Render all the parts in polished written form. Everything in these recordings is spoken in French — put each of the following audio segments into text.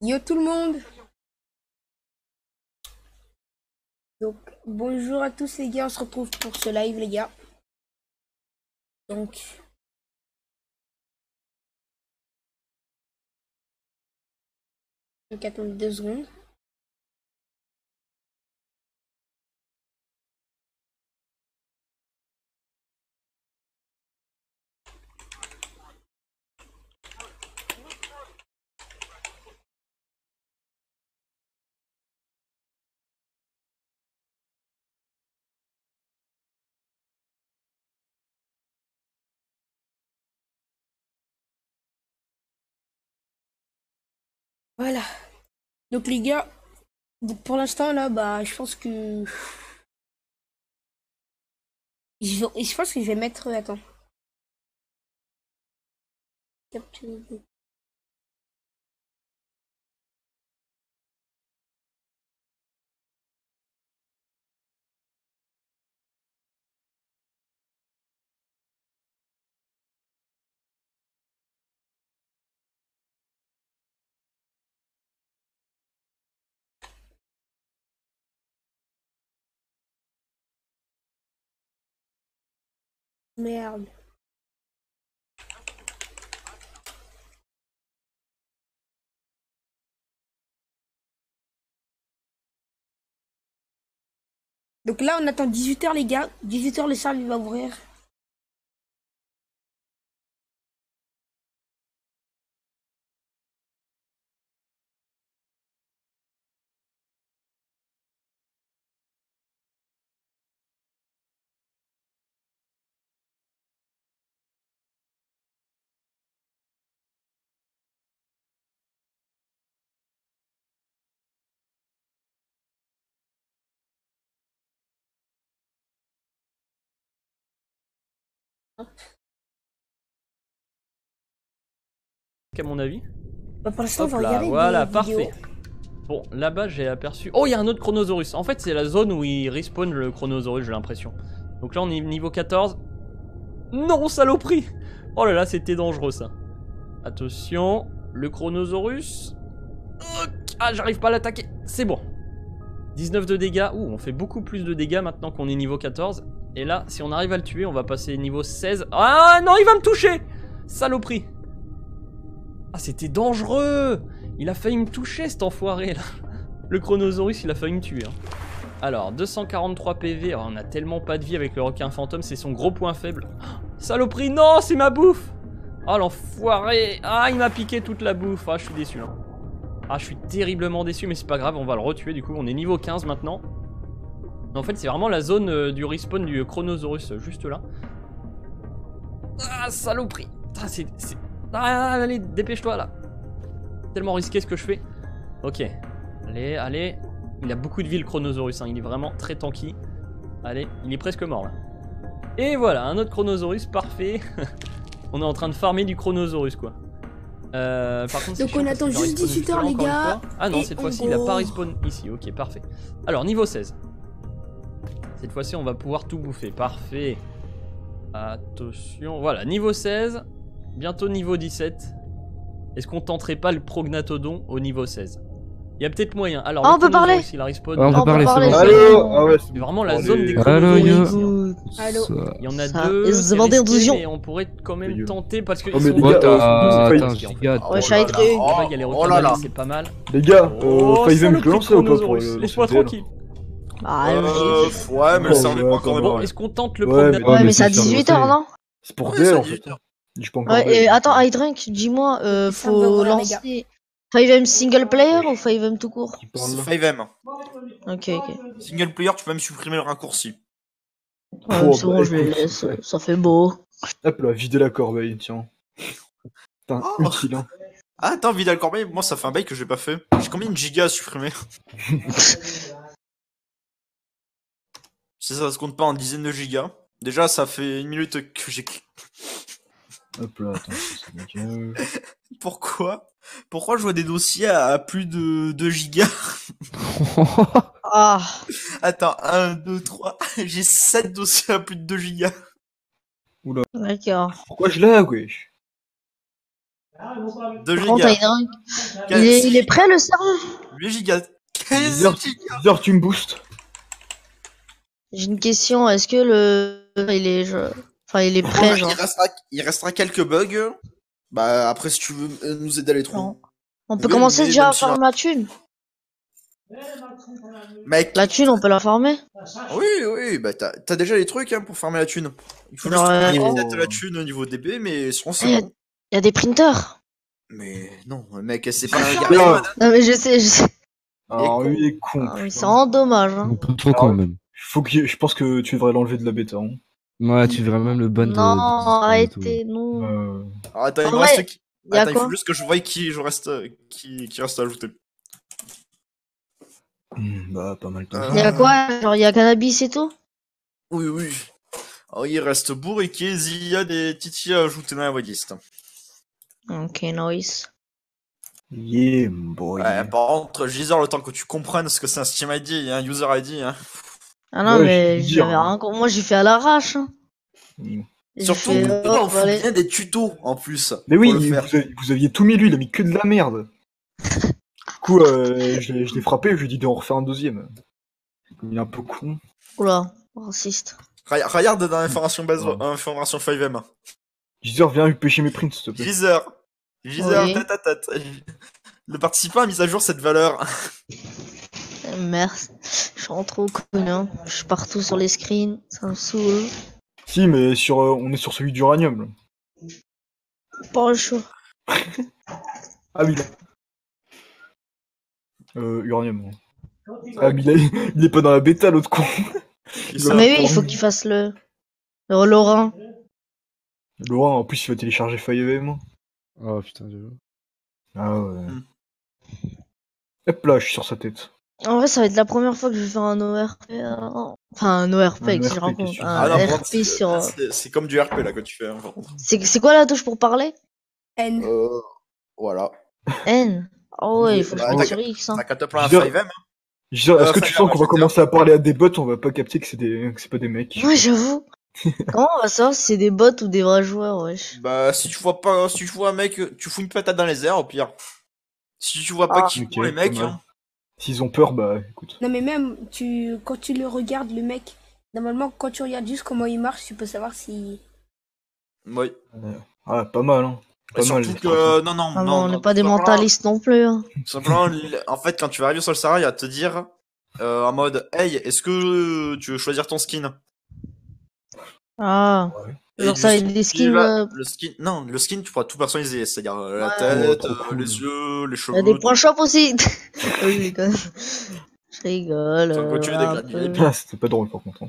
Yo tout le monde! Donc bonjour à tous les gars, on se retrouve pour ce live les gars. Donc attendez 2 secondes. Voilà. Donc les gars, donc pour l'instant là bah je pense que je pense que je vais mettre attends. Capture. Merde. Donc là on attend 18h les gars. 18h le serveur il va ouvrir. À mon avis. Bah, pour l'instant on va Hop là, regarder voilà, des vidéos. parfait. Bon, là-bas j'ai aperçu... Oh, il y a un autre Chronosaurus. En fait, c'est la zone où il respawn le Chronosaurus, j'ai l'impression. Donc là, on est niveau 14. Non, saloperie! Oh là là, c'était dangereux, ça. Attention, le Chronosaurus... Ah, j'arrive pas à l'attaquer. C'est bon. 19 de dégâts. Ouh, on fait beaucoup plus de dégâts maintenant qu'on est niveau 14. Et là, si on arrive à le tuer, on va passer niveau 16. Ah non, il va me toucher! Saloperie! Ah, c'était dangereux! Il a failli me toucher, cet enfoiré, là. Le Chronosaurus, il a failli me tuer. Hein. Alors, 243 PV. Oh, on a tellement pas de vie avec le requin fantôme. C'est son gros point faible. Oh, saloperie, non, c'est ma bouffe! Oh, l'enfoiré! Ah, il m'a piqué toute la bouffe. Ah, je suis déçu, là. Ah, je suis terriblement déçu, mais c'est pas grave. On va le retuer, du coup. On est niveau 15 maintenant. En fait, c'est vraiment la zone du respawn du Chronosaurus, juste là. Ah, saloperie! Ah, Ah, allez, dépêche-toi, là. Tellement risqué ce que je fais. Ok. Allez, allez. Il a beaucoup de vie le Chronosaurus, hein. Il est vraiment très tanky. Allez, il est presque mort là. Et voilà, un autre Chronosaurus, parfait. On est en train de farmer du Chronosaurus quoi. Par contre, Donc on attend juste 18h les gars. Ah non, cette fois-ci il a pas respawn ici, ok, parfait. Alors, niveau 16. Cette fois-ci on va pouvoir tout bouffer, parfait. Attention, voilà, niveau 16. Bientôt niveau 17. Est-ce qu'on tenterait pas le Prognathodon au niveau 16? Il y a peut-être moyen. Alors, on peut parler. Il a respawn. On peut parler, c'est bon. Allô. Ah ouais, C'est vraiment la zone des Allo, Chronosaurus. yo. Allô. Il y en a Ça, deux. ils se demandaient restés, d'illusion. mais on pourrait quand même Yo. tenter parce que Oh, ils mais sont les Ouais, gars, t'as un Five- giga. Ouais, je suis allé très. Là-bas, il y a les requins là là. marins, c'est pas mal. Les gars, Oh, 5M, je saloperie peux lancer ou pas pour Chronosaurus. le Laisse-moi lancer tranquille. Ah, Ouais, mais le serveur est pas encore Ouais, Bon, démarré. est-ce qu'on tente le Ouais, Prognathodon? ouais, mais mais c'est à c'est sur le 18h, côté. non? C'est pour Ouais, DL c'est en à fait. 18h. Je peux encore. Ouais, et attends, iDrink, dis-moi, Ça me va faut ouvrir, les gars. lancer 5M single player ou 5M tout court? Qui parle C'est là 5M. Ok, ok. Single player, tu peux même supprimer le raccourci. Ouais, Oh, c'est bon, bah, je le écoute, laisse, ouais. ça fait beau. Hop là, vider la corbeille, tiens. Putain, Oh. utile hein. Ah, attends, Vidal Corbeil, moi ça fait un bail que j'ai pas fait. J'ai combien de gigas à supprimer? Si ça se compte pas en dizaines de gigas. Déjà, ça fait 1 minute que j'ai. Hop là, attends, c'est bien. Pourquoi je vois des dossiers à plus de 2 gigas? Ah, Attends, 1, 2, 3. J'ai 7 dossiers à plus de 2 gigas. d'accord. Pourquoi je lag, wesh? 2 Par contre, gigas. Hydrunk, 4, il est prêt le serveur? 8 gigas. 15 Deezer, gigas. Deezer, tu me boostes. J'ai une question, est-ce que il est prêt, Bon, genre? il restera quelques bugs. Bah, après, si tu veux nous aider à les trouver. Non. On peut Oui, commencer mais déjà à même si- farmer la thune. Mec, La thune, on peut la farmer. oui, bah t'as déjà les trucs hein, pour farmer la thune. Il faut Genre, juste oh. peut-être la thune au niveau DB, mais sinon Il c'est y a, bon. y a des printers. Mais non, mec, c'est pas un Non. garçon. Non, mais je sais. Alors, con. lui, il est con. Ah, mais c'est putain. vraiment dommage, hein. Un peu trop quand même. Je pense que tu devrais l'enlever de la bêta. Hein. Ouais, tu verras même le ban de. Non, Discord et tout. arrêtez, non. Alors, attends, il En me vrai, reste qui y a Attends, il quoi? faut juste que je voie qui reste à ajouter. Bah, pas mal. Euh, Y a quoi? Genre, y a cannabis et tout? Oui. Alors, il reste Bourriquet, Zia, des Titi à ajouter dans la voidiste. Ok, nice. Yeah, boy. Ouais, par contre, Giseur, le temps que tu comprennes ce que c'est un Steam ID et un User ID. Hein. Ah non, Ouais, mais je veux j'avais dire, rien. Moi, j'ai fait à l'arrache, hein. Mm. J'ai Surtout, fait, on fout allez. bien des tutos en plus. Mais oui, pour le faire. vous aviez tout mis, lui, il a mis que de la merde. Du coup, je l'ai frappé, je lui ai dit d'en refaire un deuxième. Il est un peu con. Oula, raciste. Regarde dans l'information base, Ouais. information 5M. Giseur, viens pêcher mes prints, s'il te plaît. Giseur, Oui. tête. Le participant a mis à jour cette valeur. Merci. Je suis trop connu, hein. Je suis partout sur les screens. Ça me saoule. Si, mais on est sur celui d'uranium. Là. Pas le choix. Ah oui, là. Uranium. Ouais. Ah, mais il est pas dans la bêta, l'autre con. Ça, Mais oui, il faut qu'il fasse le Lorrain. Laurent, en plus, il va télécharger 5M. Oh putain, j'avoue. Ah ouais. Hmm. Hop là, je suis sur sa tête. En vrai, ça va être la première fois que je vais faire un ORP. Enfin, un ORP, Un que je ORP, raconte. qu'est-ce que tu Un non, RP sur. c'est comme du RP là que tu fais. Hein, par contre. C'est quoi la touche pour parler? N. Voilà. N. Oh ouais, il faut que je Bah, mette t'as sur X. Hein. T'as qu'à te prendre un Giseur, 5M. Giseur, est-ce que tu 5M, sens qu'on va ouais, commencer à parler à des bots, on va pas capter que c'est pas des mecs. Ouais, j'avoue. Comment on va savoir si c'est des bots ou des vrais joueurs, wesh? Bah, si tu vois un mec, tu fous une patate dans les airs, au pire. Si tu vois pas Ah. qui Ok, font les mecs, pas mal. hein. S'ils ont peur, bah écoute. Non, mais même, quand tu le regardes, le mec, normalement, quand tu regardes juste comment il marche, tu peux savoir si. Ouais. Ah, pas mal, hein. Et Pas mal. surtout que, non, Ah bon, on non, n'est pas des simplement- mentalistes non plus. Hein. Simplement, en fait, quand tu vas arriver sur le serveur, il va te dire, en mode, hey, est-ce que tu veux choisir ton skin? Ah. Et Genre le ça va skin être des qui skins. va- le skin, tu pourras tout personnaliser, c'est-à-dire la Ouais. tête, Oh, trop cool. les yeux, les Il y cheveux. a des tout. points shop aussi. Oui, je rigole. Je rigole. Sans que tu aies des un gradins. peu. Ah, c'était pas drôle par contre. Hein.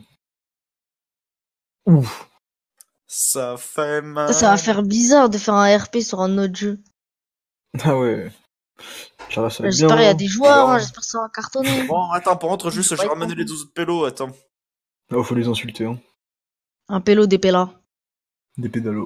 Ouf. Ça fait mal. Ça va faire bizarre de faire un RP sur un autre jeu. Ah ouais. Inch'Allah, ça va être bien. J'espère qu'il y a hein. des joueurs, Alors. hein, j'espère que ça va cartonner. Bon, attends, par contre, juste, Ouais, j'ai ramené les 12 pélos, attends. Ah, faut les insulter, hein. Un pélo des pélas. Des pédalos.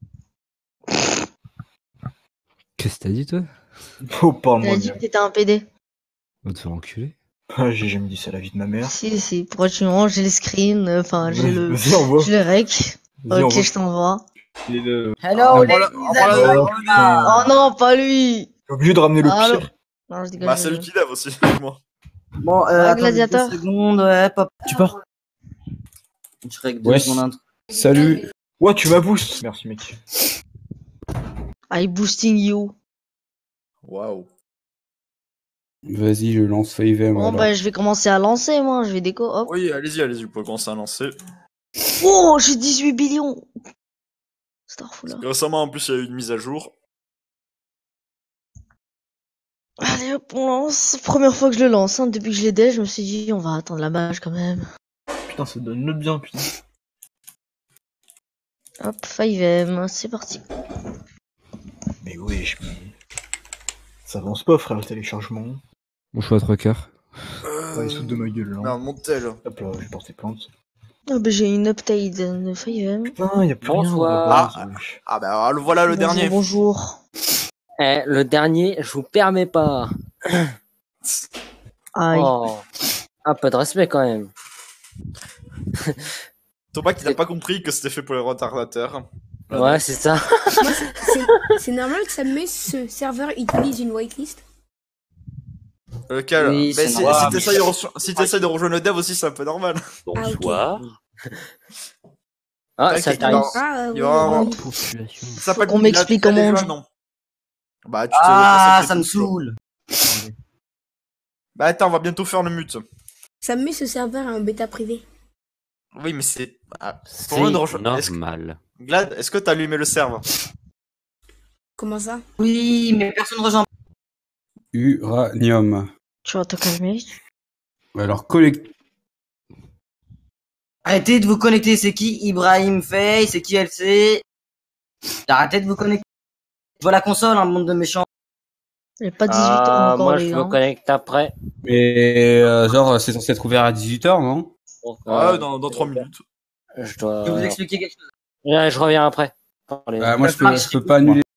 Qu'est-ce que t'as dit toi? Oh, parle-moi T'as dit bien. que t'étais un PD. Va te faire enculer. Ah, j'ai jamais dit ça à la vie de ma mère. Si. Pourquoi tu me rends? J'ai les screens, enfin, j'ai le. Vas-y, envoie. J'ai le rec. Vas-y, Ok, envoie. je t'envoie. Et le- Hello, Ah, ladies voilà, and voilà, gentlemen. Oh, putain. Oh non, pas lui! T'es obligé de ramener le Allô. pire. Non, je déconne. Bah, je salut déconne. Kidav aussi, avec moi. Bon, Ouais, attendez gladiateur. 2 secondes, ouais, pop. Tu pars? Je règle 2 Ouais. secondes intro. Salut. Ouais, tu m'as boost. Merci, mec. I boosting you. Waouh. Vas-y, je lance 5M. Bon, alors. bah, je vais commencer à lancer, moi. Je vais déco. Hop. Oui, allez-y, vous pouvez commencer à lancer. Oh, j'ai 18 billions! Starful. Récemment, en plus, il y a eu une mise à jour. Allez, hop, on lance. Première fois que je le lance, hein. Depuis que je l'ai dé, je me suis dit, on va attendre la mage quand même. Putain, ça donne le bien, putain. Hop, 5M, c'est parti. Mais wesh, mais... Ça avance pas, frère, le téléchargement. Mon choix à 3/4. Ah, il se fout de ma gueule, là. Merde, mon tel. Hop là, j'ai porté plainte. Ah, bah, j'ai une update de 5M. Putain, y'a plus rien. Bonsoir. dans la base, wesh. Ah bah, voilà le Bonjour, dernier. Bonjour. Eh, le dernier, je vous permets pas. Aïe. Oh, un peu de respect quand même. Topak, il a pas compris que c'était fait pour les retardateurs. Ouais, c'est ça. Moi, c'est normal que ça me met ce serveur utilise une whitelist. Lequel Oui, Mais c'est si normal. si t'essayes de rejoindre le dev aussi, c'est un peu normal. Bonsoir. Ah, Tac, ça il t'arrive. va- Ah, il va avoir- oui. Population. Ça s'appelle qu'on m'explique la- la- comment on les joue. non. Bah, tu Ah, te- ça me toujours. saoule. Bah, attends, on va bientôt faire le mute. Ça me met ce serveur en bêta privé. Oui, mais c'est. Ah, C'est pour moi, de rejoindre- normal. Glad, est-ce que t'as allumé le serveur? Comment ça? Oui, mais personne ne rejoint. Uranium. Tu vas te calmer. Alors, collecte. Arrêtez de vous connecter, c'est qui Ibrahim Faye, c'est qui LC? Arrêtez de vous connecter. Je vois la console, un monde de méchants. Il n'y a pas 18 ans encore, moi, les je gars. me connecte après. Mais genre, c'est censé être ouvert à 18h, non? Ouais, dans 3 minutes. Je dois. Je vais vous expliquer quelque chose. Ouais, je reviens après. Parlez. Moi, je peux pas annuler